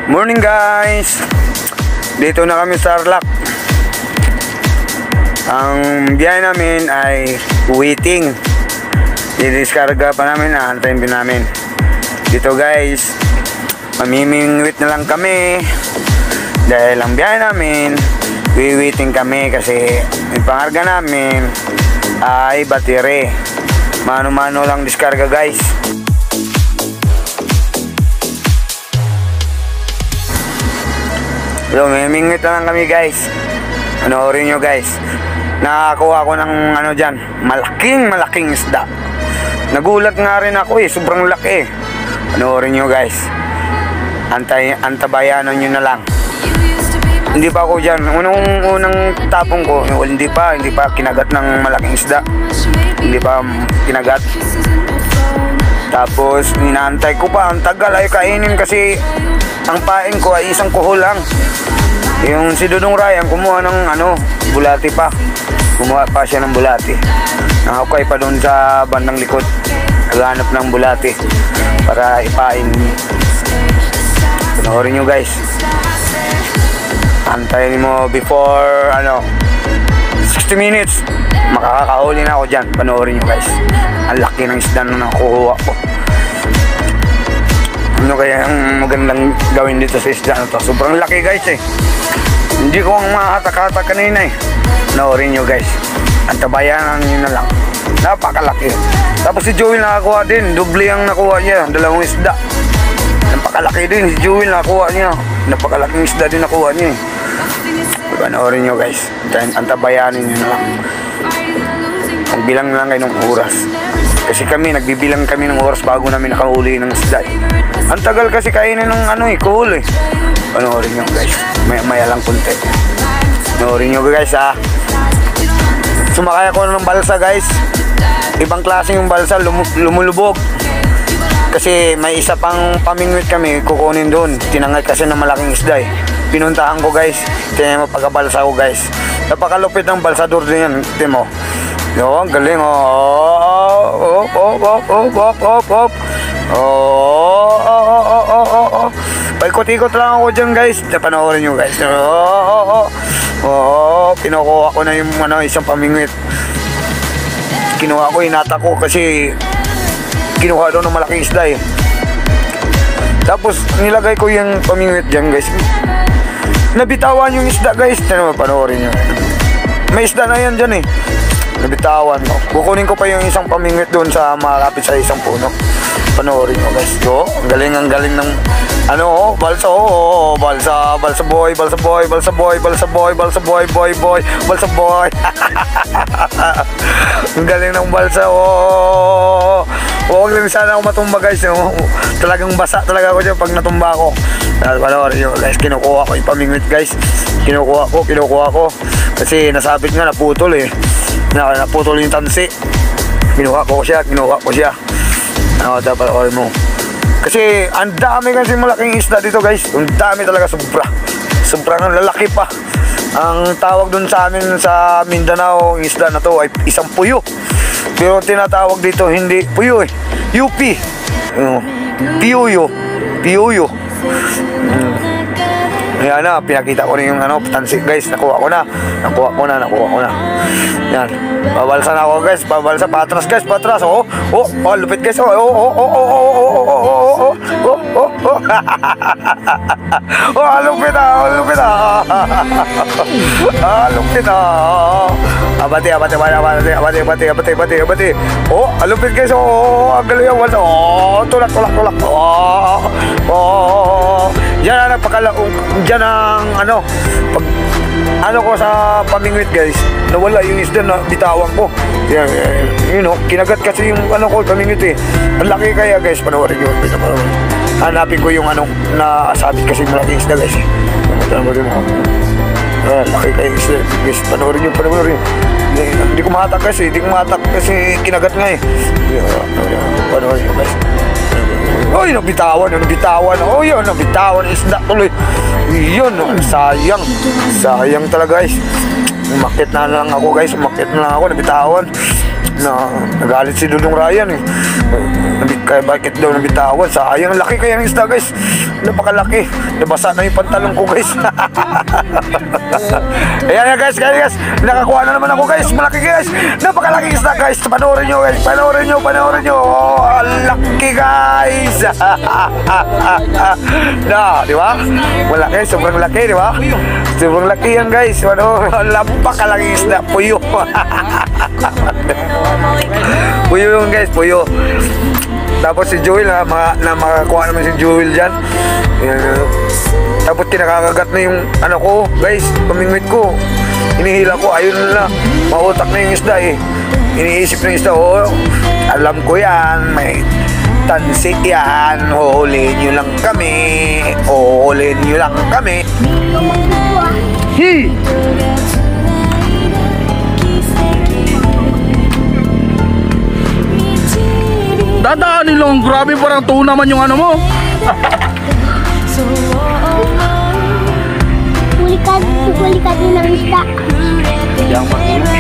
Morning guys! Dito na kami sa Tarlac. Ang biyahe namin ay waiting. Didiskarga pa namin, aantayin din namin. Dito guys, mamimingwit na lang kami. Dahil ang biyahe namin, waiting kami kasi yung pangarga namin ay battery. Mano-mano lang diskarga guys. So, mimingwit na lang kami guys. Panoorin nyo guys. Nakakuha ko ng ano dyan, malaking isda. Nagulat nga rin ako sobrang laki. Panoorin nyo guys. Antabayanan nyo na lang. Hindi pa ako dyan. Unang tapong ko, hindi pa kinagat ng malaking isda. Hindi pa kinagat. Tapos, inaantay ko pa. Ang tagal ay kainin kasi ang pain ko ay isang kuho lang. Yung si Dudong Ryan, kumuha ng bulati pa. Kumuha pa siya ng bulati. Nakakay pa doon sa bandang likod. Naghanap ng bulati para ipain. Panoorin nyo guys. Antayin mo before 60 minutes. Makakahuli na ako dyan. Panoorin nyo guys. Ang laki ng isda na nakukuha ko. Ano kaya ang magandang gawin dito sa isda na to? Sobrang laki guys Hindi ko ang mahatak-hatak kanina Panoorin nyo guys. Antabayanan nyo na lang. Napakalaki. Tapos si Joel nakakuha din. Doble ang nakuha niya. Dalawang isda. Napakalaki din. Si Joel nakakuha niya. Napakalaking isda din nakuha niya Panoorin nyo guys. Antabayanan nyo na lang. Magbilang lang kayo ng oras. Kasi nagbibilang kami ng oras bago namin nakahuli ng isda Ang tagal kasi kainin ng kuhul Panoorin nyo guys. Maya lang kunti. Panoorin nyo guys Sumakay ako ng balsa guys. Ibang klaseng yung balsa, lumulubog. Kasi may isa pang pamingwit kami kukunin doon. Tinangay kasi ng malaking isda Pinuntahan ko guys. Tingnan mo pagkabalsa ko guys. Napakalupit ng balsador din yan. Tingnan mo. Ang galing Paikot-ikot lang ako dyan guys. Panoorin nyo guys. Kinukuha ko na yung isang pamingwit. Kinuha ko, inata ko kasi kinuha doon ng malaking isda Tapos nilagay ko yung pamingwit dyan guys. Nabitawan yung isda guys. Panoorin nyo. May isda na yan dyan Nabitawan ko. Kukunin ko pa yung isang pamingwit doon sa malapit sa isang puno. Panoorin nyo guys. Ang galing ng balsa balsa boy. Ang galing ng balsa Huwag lang sana ako matumba guys Talagang basa talaga ako dyan pag natumba ako. Panoorin nyo guys. Kinukuha ko yung pamingwit guys. Kinukuha ko kasi nasabit nga, naputol naputol yung tansi. Kinuha ko siya dapat orin mo kasi ang dami kasi malaking isda dito guys. Ang dami talaga, sobrang lalaki pa. Ang tawag dun sa amin sa Mindanao, yung isda na to ay isang puyo. Pero tinatawag dito hindi puyo UP. Piuyo. Yan pinakita ko na yung tansi guys. Nakuha ko na. Yan. Pabalsa na ako guys. Patras guys. Lupit guys. Lupit Abati. Lupit guys. Ang galing yung balsa. Tulak. Yan Diyan ang pag ko sa pamingwit guys, nawala yung isda na bitawan ko. Yan, kinagat kasi yung pamingwit Ang laki kaya guys. Panoorin nyo. Hanapin ko yung nasabit kasi malaking isda guys laki kaya isda guys. Panoorin nyo. Hindi ko mahatak kasi kinagat nga Panoorin nyo guys. Nabitawan. Nabitawan isda tuloy. Yun, sayang talaga guys. Umakit na lang ako guys. Nabitawan. Nagalit si Dudong Ryan Kaya bakit daw nabitawan? Sayang, laki kaya ng isda guys. napakalaki. Nabasa na yung pantalon ko guys. Ayan na guys, nakakuha na naman ako guys. Malaki guys, napakalaki isda guys. Panoorin nyo guys, panoorin nyo. Oh, laki guys. Na, di ba? Malaki, sobrang laki, di ba? Sobrang laki yan guys. Ano, napakalaki isda. Puyo. Puyo yung guys, puyo. Tapos si Joel na makakuha naman si Joel dyan. Tapos kinakakagat na yung ano ko guys, pamingwit ko. Inihila ko, ayun na, mautak na yung isda eh. Iniisip ng isda, oh, alam ko yan, may tansik yan. Huhulihin nyo lang kami. Hi! Dadaanin lang, grabe, parang tuwa naman yung ano mo. Huli ka din ng isda. Hindi.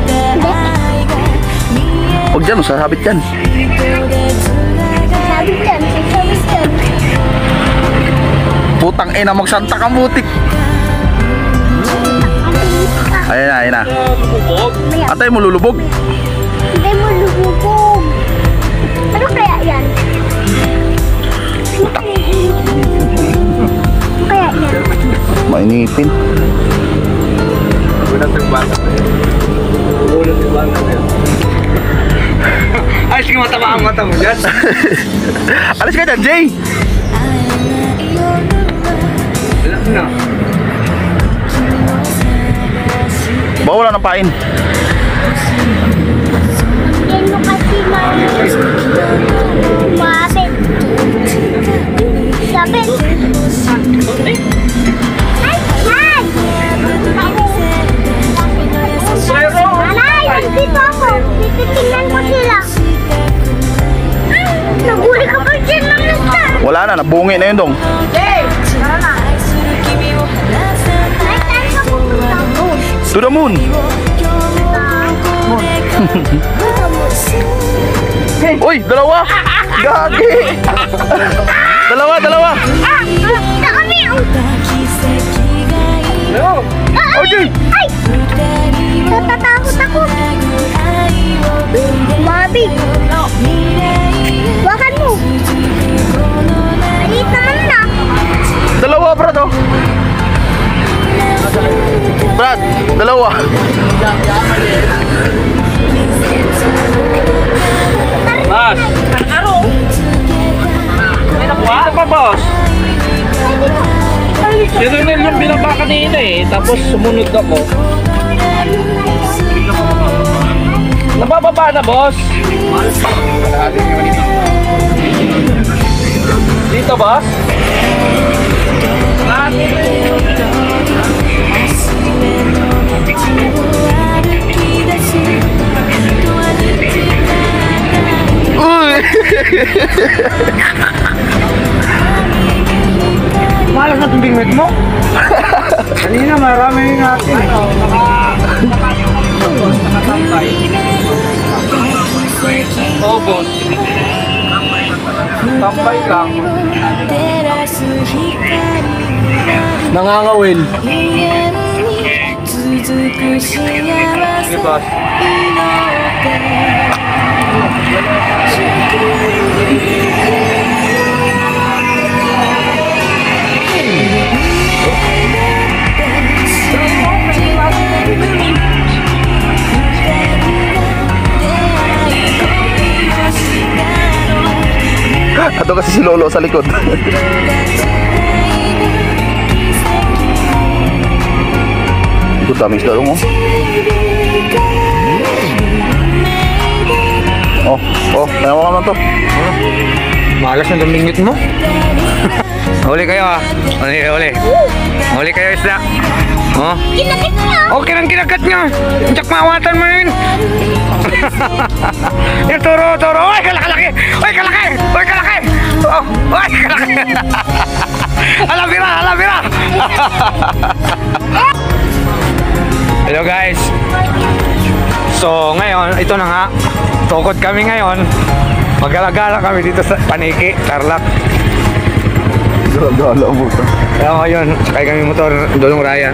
Huwag dyan, sasabit yan. Sasabit yan. Putang ina, magsanta kang butik. Ayan na. Atay mo lulubog. Hindi mo lubog. Ano kaya yan? Putak. Ano kaya yan? Mainitin. Ay, sige, mataba ang mata mo dyan. Alis ka dyan, Jay. No. Bawala ng pain. Yan mo kasi mabit. Sabit. Ay, dito ako. Titingnan ko sila. Naguli ka pa dyan ng isda. Wala na, nabungi na yun dong. Hey! Tara na. Ay, saan ka pupunta? To the moon. Uy, dalawa. Gagi. Dalawa. Sa kami. Okay. Ay! Natatakot ako. Mabi. Wakan mo. Maliit naman na. Dalawa, Brad, oh. Brad, dalawa. Boss! Ano? May nakuha? Ito pa, boss? Si Ronel yung binaba kanina eh, tapos sumunod ako. Nabababa na, boss? Dito, boss? Uy! Malas na itong bingwit mo. Kanina marami yung natin. Oo, boss. Tambay lang. Nangangawin. Sige, boss. Ato kasi si Lolo sa likod. Ito tamis daw mo. Oh, nawa ka man to. Malas na itong bingwit mo. Huli kayo ah. Huli kayo isda. Oh. Kinakit niya. Okay lang kinagat niya. Tsak mawatan mo yun. Yung turo. Oy, kalaki. Oy, kalaki. Oh, oy, kalaki. Alabira. Hello guys. So ngayon, ito na nga. Tukod kami ngayon. Mag-alagala kami dito sa Paniki, Tarlac. Gala mo to. Kaya ngayon, sakay kami motor, Dulong Ryan.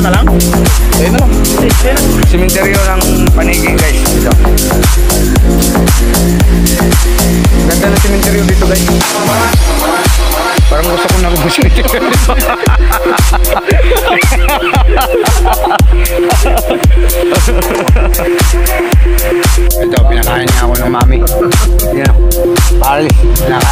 na lang? Ayun na lang. Simenteryo ng Paniging guys. Ito. Ganda ng simenteryo dito guys. Parang gusto ko na simenteryo dito. Ito, pinakain niya ako ng mami. Yan. Pali, pinakain.